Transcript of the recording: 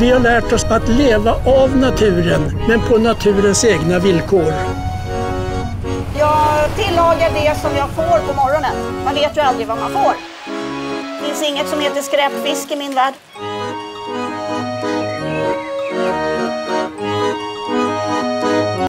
Vi har lärt oss att leva av naturen, men på naturens egna villkor. Jag tillagar det som jag får på morgonen. Man vet ju aldrig vad man får. Det finns inget som heter skräpfisk i min värld.